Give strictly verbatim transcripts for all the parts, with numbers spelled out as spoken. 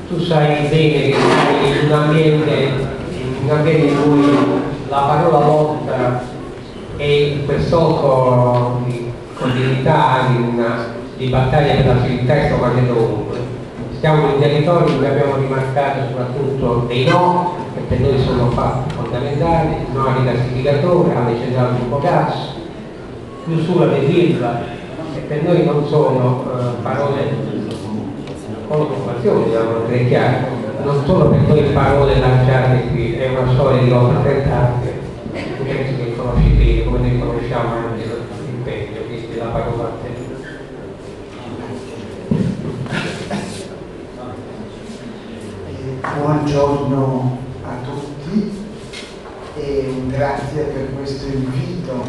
tu sai bene che sei in un ambiente, in un ambiente in cui la parola lotta e quel solco di continuità, di, una, di battaglia per la civiltà sta facendo ovunque. Siamo in territori dove abbiamo rimarcato soprattutto dei no, che per noi sono fatti fondamentali, no al rigassificatore, alle centrali di gas, chiusura dell'Ilva, che per noi non sono uh, parole con l'occupazione, dobbiamo essere chiari, non sono per noi parole lanciate qui, è una storia di lotta trenta anni, penso che conoscete come noi conosciamo anche l'impegno, quindi la parola a te. Buongiorno a tutti e grazie per questo invito.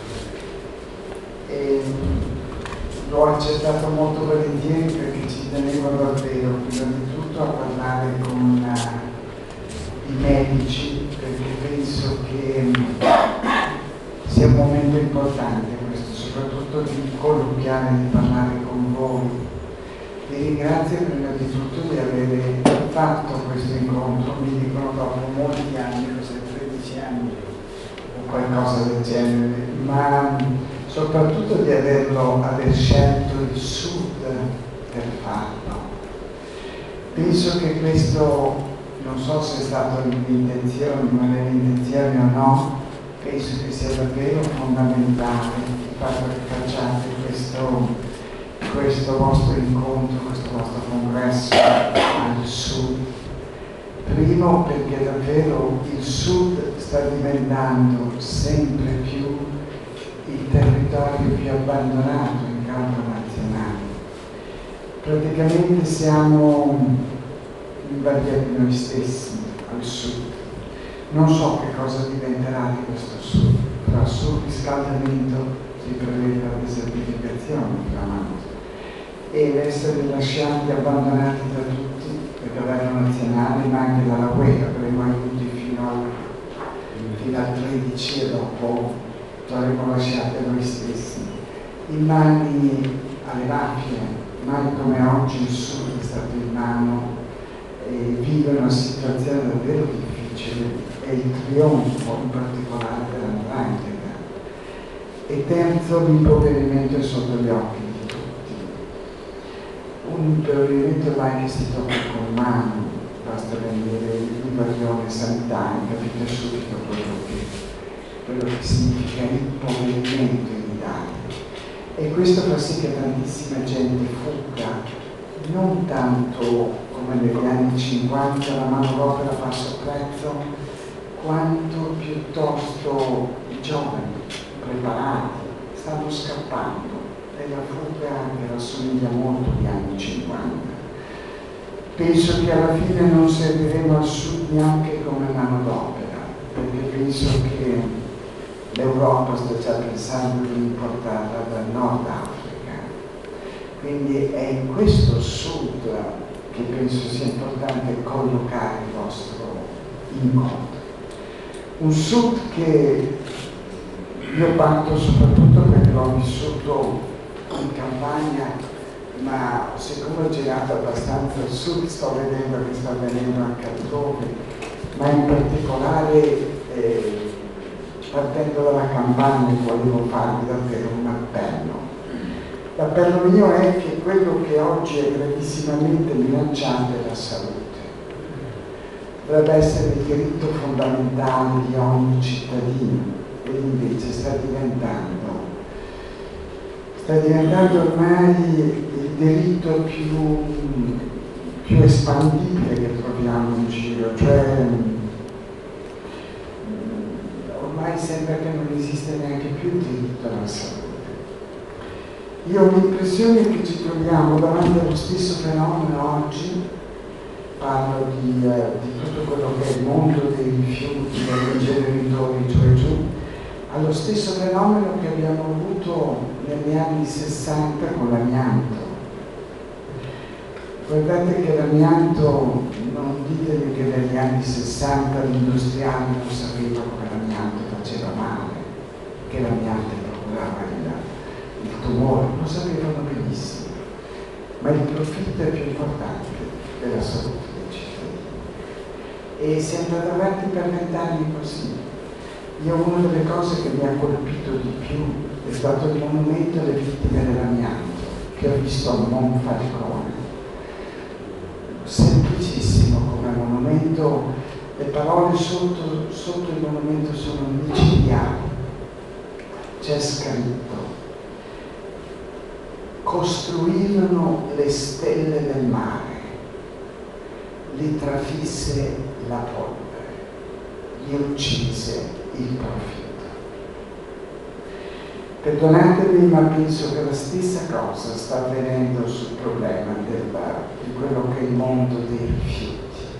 E l'ho accettato molto volentieri perché ci tenevo davvero prima di tutto a parlare con uh, i medici, perché penso che sia un momento importante questo, soprattutto di colloquiare, di parlare con voi. Vi ringrazio prima di tutto di aver fatto questo incontro, mi dicono dopo molti anni, cos'è tredici anni o qualcosa del genere, ma soprattutto di averlo, aver scelto il Sud per farlo. Penso che questo, non so se è stato l'intenzione, ma nelle intenzioni o no, penso che sia davvero fondamentale il fatto che facciate questo questo vostro incontro, questo vostro congresso al Sud. Primo perché davvero il Sud sta diventando sempre più il territorio più abbandonato in campo nazionale. Praticamente siamo invariati noi stessi al Sud. Non so che cosa diventerà di questo Sud, tra surriscaldamento si prevede la desertificazione fra l'altro, e l'essere lasciati abbandonati da tutti, il governo nazionale ma anche dalla U E, avremo aiuti fino al, fino al tredici e dopo saremo lasciati a noi stessi, in mani alle mafie. Mai come oggi il Sud è stato in mano e vive una situazione davvero difficile, è il trionfo in particolare della Ndrangheta. E terzo, l'impoverimento è sotto gli occhi di tutti. Un impoverimento ormai che si tocca con mano, basta vedere l'invasione sanitaria, capite subito quello che, quello che significa l'impoverimento in Italia. E questo fa sì che tantissima gente fugga, non tanto come negli anni cinquanta la manodopera a basso prezzo, quanto piuttosto i giovani preparati stanno scappando, e la fuga che rassomiglia molto agli anni cinquanta. Penso che alla fine non serviremo al Sud neanche come manodopera, perché penso che l'Europa sta già pensando di importarla dal Nord Africa. Quindi è in questo Sud che penso sia importante collocare il vostro incontro. Un Sud che io parto soprattutto perché l'ho vissuto in campagna, ma siccome ho girato abbastanza al Sud sto vedendo che sta avvenendo anche altrove, ma in particolare eh, partendo dalla campagna volevo farvi davvero un appello. L'appello mio è che quello che oggi è gravissimamente minacciato è la salute. Dovrebbe essere il diritto fondamentale di ogni cittadino, e invece sta diventando, sta diventando ormai il diritto più, più espandibile che troviamo in giro, cioè ormai sembra che non esiste neanche più il diritto alla salute. Io ho l'impressione che ci troviamo davanti allo stesso fenomeno oggi, parlo di, eh, di tutto quello che è il mondo dei rifiuti, degli inceneritori, giù e giù, allo stesso fenomeno che abbiamo avuto negli anni sessanta con l'amianto. Guardate che l'amianto, non ditemi che negli anni sessanta l'industriale non sapeva come l'amianto faceva male, che l'amianto procurava il, il tumore, lo sapevano benissimo, ma il profitto è più importante della salute. e si è andato avanti per vent'anni così. Io una delle cose che mi ha colpito di più è stato il monumento alle vittime dell'amianto che ho visto a Monfalcone. Semplicissimo come monumento, le parole sotto, sotto il monumento sono micidiali. C'è scritto: costruirono le stelle del mare, li trafisse la polvere, li uccise il profitto. Perdonatemi, ma penso che la stessa cosa sta avvenendo sul problema della, di quello che è il mondo dei rifiuti.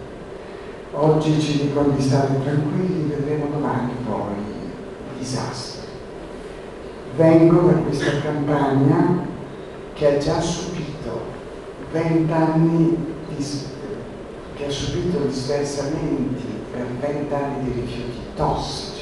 Oggi ci dicono di stare tranquilli, vedremo domani poi il disastro. Vengo da questa campagna che ha già subito vent'anni di, che ha subito gli sversamenti per vent'anni di rifiuti tossici.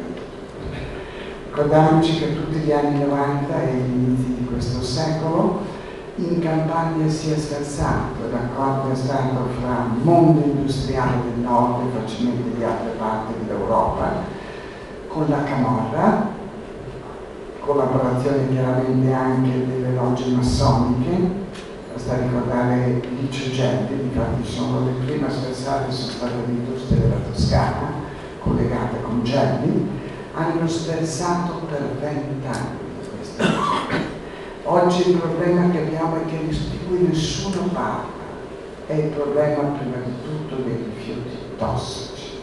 Ricordiamoci che tutti gli anni novanta e gli inizi di questo secolo in Campania si è sversato, l'accordo è stato fra mondo industriale del nord e facilmente di altre parti dell'Europa, con la Camorra, collaborazione chiaramente anche delle logge massoniche, basta ricordare Licio Gelli, infatti sono le prime a sversare sono state le industrie della Toscana, collegate con Gelli, hanno sversato per vent'anni queste cose. Oggi il problema che abbiamo è che di cui nessuno parla, è il problema prima di tutto dei rifiuti tossici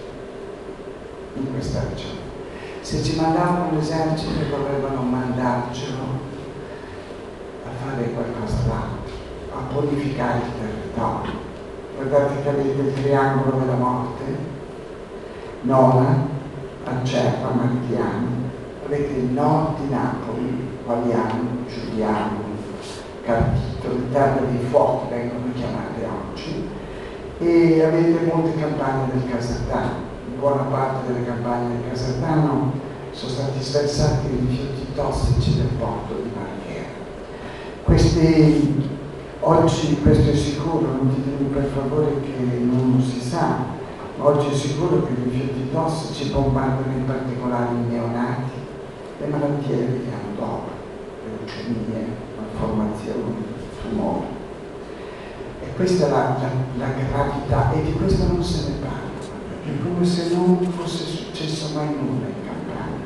in questa regione. Se ci mandavano l'esercito dovevano mandarcelo a fare qualcosa d'altro, a bonificare il territorio. Guardate che avete il triangolo della morte, Nola, Acerba, Marchiano, avete il nord di Napoli, Qualiano, Giuliano, Cartito, le terre dei fuochi vengono chiamate oggi, e avete molte campagne del Casertano. Buona parte delle campagne del Casertano sono stati sversati i rifiuti tossici del porto di Marghera. Questi, oggi questo è sicuro, non ditemi per favore che non si sa, ma oggi è sicuro che i rifiuti tossici bombardano in particolare i neonati, le malattie le vediamo dopo, le leucemie, malformazioni, tumori. E questa è la, la, la gravità, e di questo non se ne parla. È come se non fosse successo mai nulla in Campania.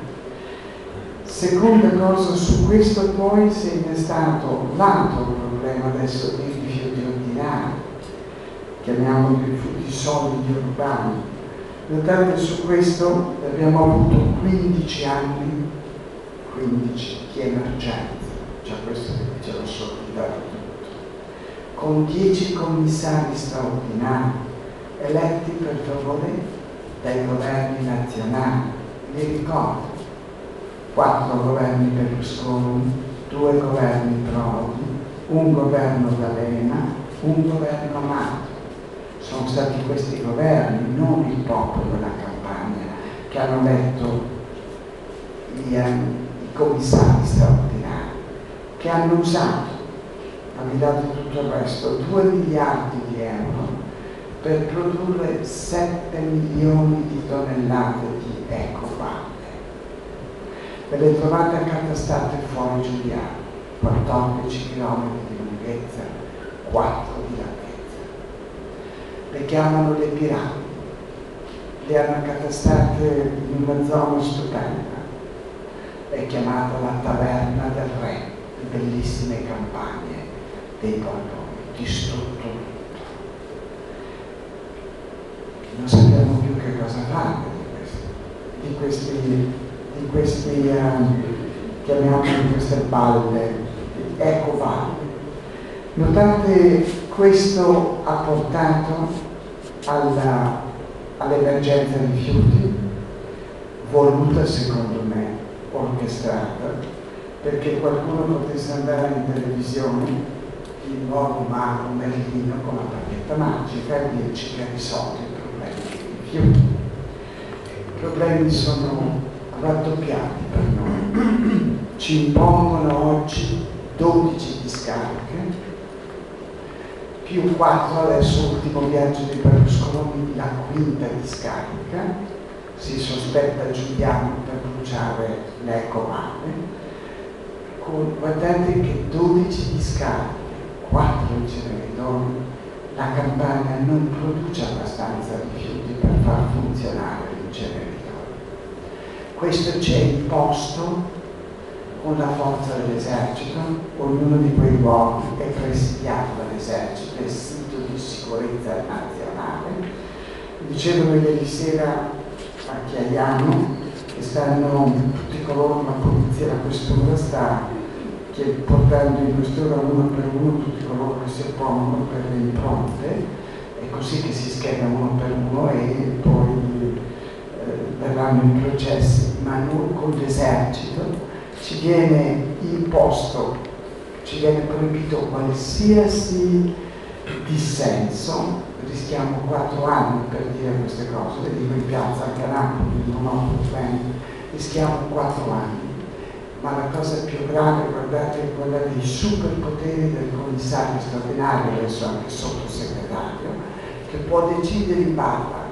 Seconda cosa, su questo poi si è innestato l'altro problema adesso dei rifiuti ordinari, chiamiamoli rifiuti solidi urbani. Notate, su questo abbiamo avuto quindici anni, quindici di emergenza, già questo che ce l'ho sollevato tutto, con dieci commissari straordinari eletti per favore dai governi nazionali. Vi ricordo, quattro governi Berlusconi, due governi Prodi, un governo D'Alema, un governo Amato. Sono stati questi governi, non il popolo della Campania, che hanno eletto gli, eh, i commissari straordinari, che hanno usato, al di là di tutto il resto, due miliardi di euro per produrre sette milioni di tonnellate di ecoballe. Ve le trovate accatastate fuori Giuliano, quattordici chilometri di lunghezza, quattro di larghezza. Le chiamano le piramidi, le hanno accatastate in una zona stupenda, è chiamata la Taverna del Re, le bellissime campagne dei Borboni, distrutto. Non sappiamo più che cosa fare di questi, di questi, di questi um, chiamiamoli queste balle, ecoballe. Notate, questo ha portato alla, all'emergenza rifiuti, voluta secondo me, orchestrata, perché qualcuno potesse andare in televisione, il nuovo mago Merlino con la bacchetta magica, e dirci che ha risolto i problemi dei rifiuti. I problemi sono raddoppiati per noi. Ci impongono oggi dodici discariche più quattro adesso l'ultimo viaggio di Berlusconi, la quinta discarica, si sospetta Giuliano per bruciare le ecovane. Guardate che dodici discariche, quattro inceneritori, la Campania non produce abbastanza rifiuti per far funzionare l'inceneritore. Questo c'è imposto con la forza dell'esercito, ognuno di quei luoghi è presidiato dall'esercito, è sito di sicurezza nazionale. Dicevano ieri sera a Chiaiano che stanno tutti coloro, la polizia, la questura sta che portando in questura uno per uno tutti coloro che si oppongono per le impronte, è così che si scheda uno per uno e poi eh, verranno i processi, ma noi con l'esercito ci viene imposto, ci viene proibito qualsiasi dissenso, rischiamo quattro anni per dire queste cose, le dico in piazza anche a Napoli, non ho problemi, rischiamo quattro anni. Ma la cosa più grave, guardate, è quella dei superpoteri del commissario straordinario, adesso anche sottosegretario, che può decidere in barba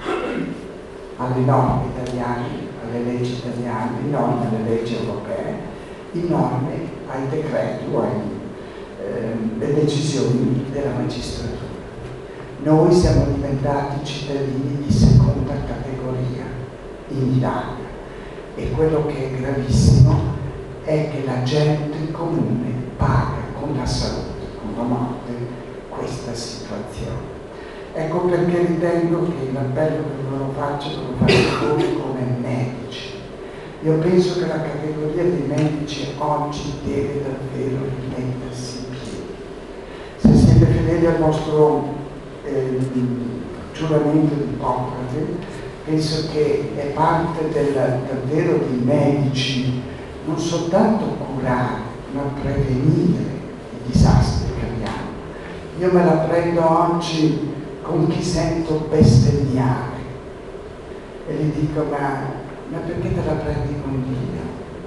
alle norme italiane, alle leggi italiane, non alle leggi europee, in norme ai decreti o alle eh, decisioni della magistratura. Noi siamo diventati cittadini di seconda categoria in Italia e quello che è gravissimo è che la gente comune paga con la salute, con la morte, questa situazione. Ecco perché ritengo che l'appello che ve lo faccio lo faccio voi come medici. Io penso che la categoria dei medici oggi deve davvero rimettersi in piedi. Se siete fedeli al vostro eh, giuramento di Ippocrate, penso che è parte del, davvero dei medici non soltanto curare, ma prevenire i disastri che abbiamo. Io me la prendo oggi con chi sento bestemmiare e gli dico ma, ma perché te la prendi con Dio?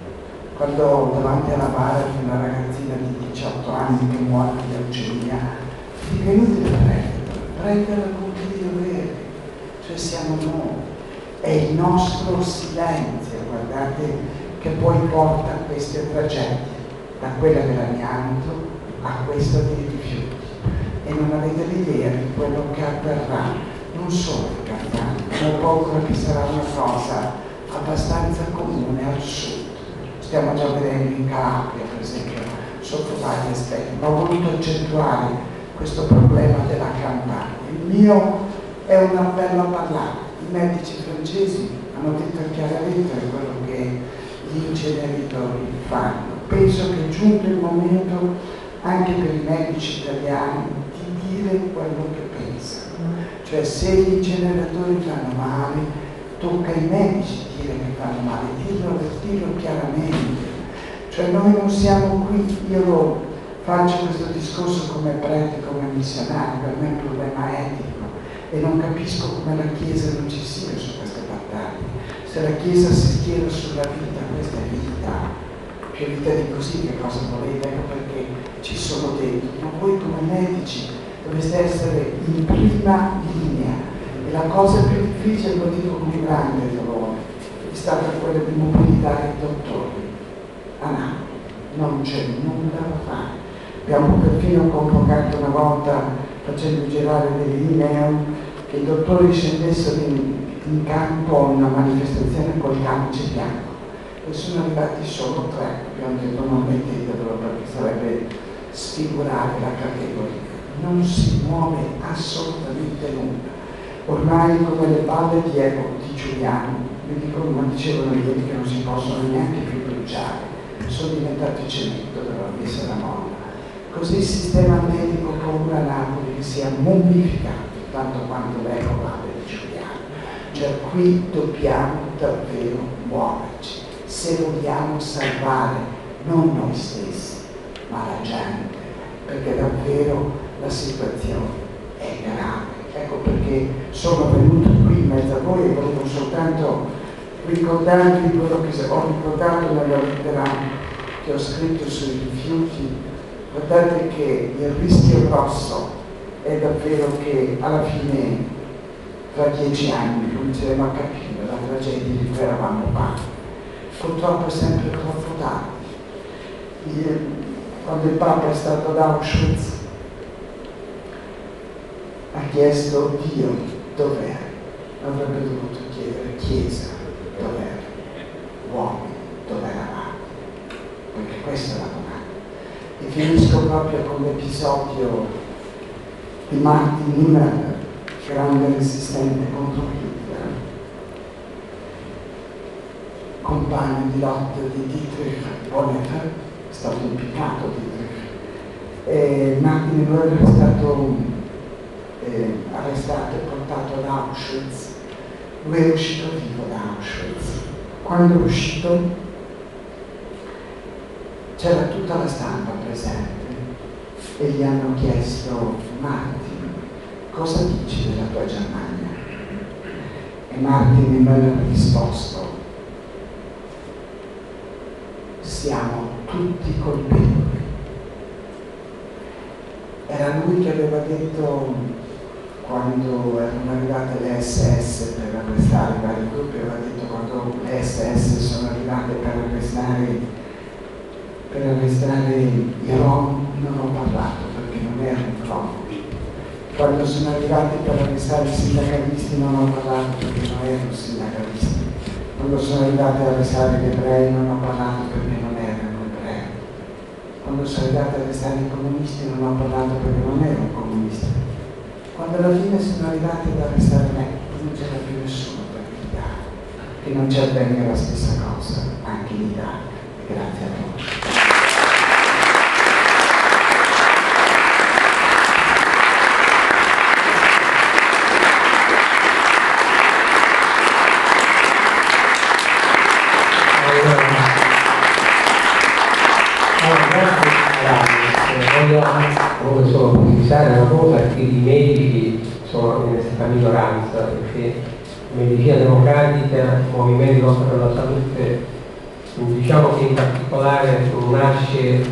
Quando davanti alla bara c'è una ragazzina di diciotto anni che muore di leucemia, dico è inutile prenderla, prenderla con Dio vero, cioè siamo noi, è il nostro silenzio, guardate, che poi porta a queste tragedie, da quella dell'amianto a questa dei rifiuti. E non avete l'idea di quello che avverrà, non solo in Campania, ma poco che sarà una cosa abbastanza comune al sud. Stiamo già vedendo in Calabria, per esempio, sotto vari aspetti, ma ho voluto accentuare questo problema della Campania. Il mio è un appello a parlare. I medici francesi hanno detto a chiara lettera quello che gli inceneritori fanno. Penso che è giunto il momento anche per i medici italiani di dire quello che pensano. Cioè se gli inceneritori fanno male, tocca ai medici dire che fanno male, dirlo, dirlo chiaramente. Cioè noi non siamo qui, io lo faccio questo discorso come prete, come missionario, per me è un problema etico e non capisco come la Chiesa non ci sia su queste battaglie. Se la Chiesa si schiera sulla vita, questa è vita, più vita di così che cosa volete, ecco perché ci sono dentro. Ma voi come medici dovreste essere in prima linea e la cosa più difficile, lo dico con grande dolore, è stata quella di mobilitare i dottori a Napoli. Non c'è nulla da fare. Abbiamo perfino convocato una volta, facendo girare delle email, che i dottori scendessero in in campo a una manifestazione col camice bianco e sono arrivati solo tre, abbiamo detto non mettetelo perché sarebbe sfigurare la categoria. Non si muove assolutamente nulla. Ormai come le balle di Evo di Giuliano, mi dicono, ma dicevano ieri che non si possono neanche più bruciare, sono diventati cemento della messa la molla. Così il sistema medico paura a Napoli che sia mummificato tanto quanto l'Evo vale di Giuliano. Cioè qui dobbiamo davvero muoverci, se vogliamo salvare non noi stessi, ma la gente, perché davvero la situazione è grave. Ecco perché sono venuto qui in mezzo a voi e volevo soltanto ricordarvi quello che ho ricordato nella lettera che ho scritto sui rifiuti. Guardate che il rischio grosso è davvero che alla fine, tra dieci anni, cominceremo a capire la tragedia di cui eravamo parte. Purtroppo è sempre troppo tardi. Io, quando il Papa è stato ad Auschwitz, ha chiesto Dio dov'è? Avrebbe dovuto chiedere Chiesa dov'è? Uomini dove eravate? Perché questa è la domanda. E finisco proprio con l'episodio di Martin Niemöller, grande resistente contro Hitler, compagno di lotta di Dietrich Bonhoeffer, è stato impiccato Dietrich. E Martin Niemöller è stato eh, arrestato e portato ad Auschwitz. Lui è uscito vivo da Auschwitz. Quando è uscito c'era tutta la stampa presente e gli hanno chiesto: Martin, cosa dici della tua Germania? E Martin Niemöller ha risposto: siamo tutti colpevoli. Era lui che aveva detto, quando erano arrivate le esse esse per arrestare i vari gruppi, aveva detto: quando le esse esse sono arrivate per arrestare per arrestare i Rom non ho parlato perché non erano Rom. Quando sono arrivati per arrestare i sindacalisti non ho parlato perché non erano sindacalisti. Quando sono arrivati ad arrestare gli ebrei non ho parlato perché non erano ebrei. Quando sono arrivati ad arrestare i comunisti non ho parlato perché non erano comunisti. Quando alla fine sono arrivati ad arrestare me non c'era più nessuno per gridare. E non ci avvenne la stessa cosa anche in Italia. Grazie a tutti. Voglio solo precisare una cosa, che i medici sono in questa minoranza, perché la medicina democratica, il movimento di lotta per la salute, diciamo che in particolare nasce eh,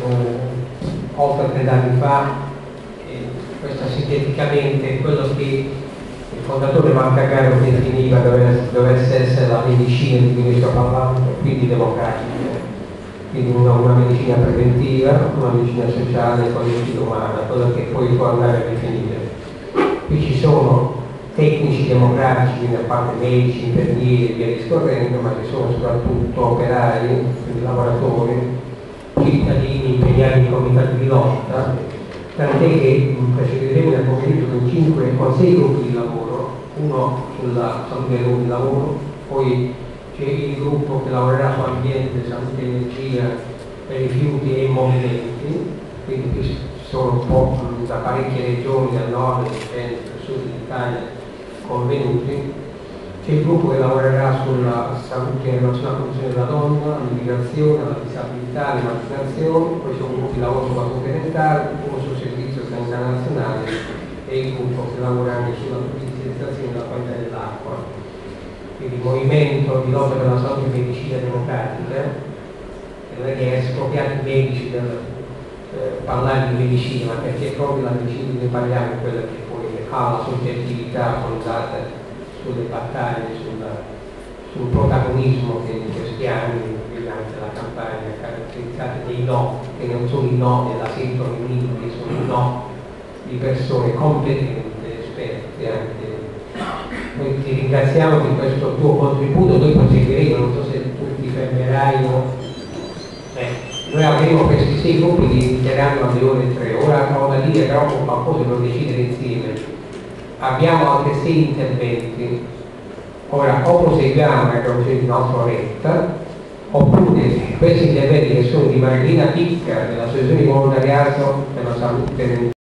oltre trenta anni fa, e questo sinteticamente è quello che il fondatore Mancagaro definiva dovesse, dovesse essere la medicina di cui sto parlando, quindi democratica. Quindi una, una medicina preventiva, una medicina sociale e cognitiva umana, quello che poi può andare a definire. Qui ci sono tecnici democratici, quindi a parte medici, infermieri e via discorrendo, ma ci sono soprattutto operai, quindi lavoratori, cittadini impegnati in comitati di lotta, tant'è che procederemo nel pomeriggio con, cinque, con sei gruppi di lavoro, uno sulla salute del luogo di lavoro, poi c'è il gruppo che lavorerà su ambiente, salute, energia, rifiuti e movimenti, quindi qui ci sono un po' da parecchie regioni, dal nord, dal centro, dal sud d'Italia convenuti. C'è il gruppo che lavorerà sulla salute, sulla condizione della donna, l'immigrazione, la disabilità, l'emancipazione, poi c'è un gruppo di lavoro sulla salute mentale, uno sul servizio sanitario nazionale e il gruppo che lavora sulla politicizzazione della qualità dell'acqua. Quindi il movimento di lotta per la salute e medicina democratica, che non è che è scopiato i medici per eh, parlare di medicina, ma perché proprio la medicina di cui parliamo è quella che poi ha la soggettività fondata sulle battaglie, sulla, sul protagonismo che in questi anni, durante la campagna, caratterizzata dei no, che non sono i no della sento femminile, che sono i no di persone competenti, esperte anche. Noi ti ringraziamo di questo tuo contributo, noi proseguiremo, non so se tu ti fermerai o... Eh, noi avremo questi sei gruppi che inizieranno alle ore tre, ora ho da dire però con qualcosa per decidere insieme. Abbiamo altri sei interventi, ora o proseguiamo e abbiamo di un'altra oretta, oppure questi interventi che sono di Marilina Picca dell'Associazione di Volontariato per la Salute